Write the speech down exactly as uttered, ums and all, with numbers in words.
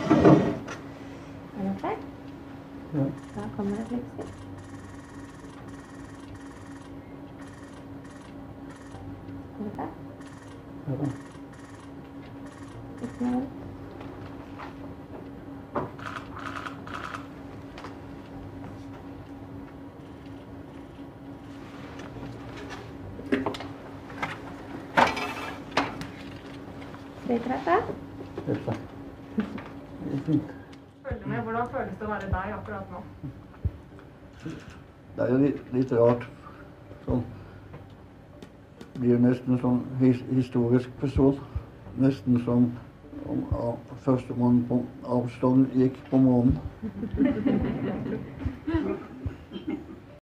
Er du klar? Ja. Da kommer det plutselig. Er du klar? Ja. Ikke noe. Det er klart da? Dette. Det er fint. Følger med. Hvordan føles det å være deg akkurat nå? Det er jo litt, litt rart. Sånn. Blir nesten sånn his, historisk person. Nesten som om av, første mann på avstand gikk på månen.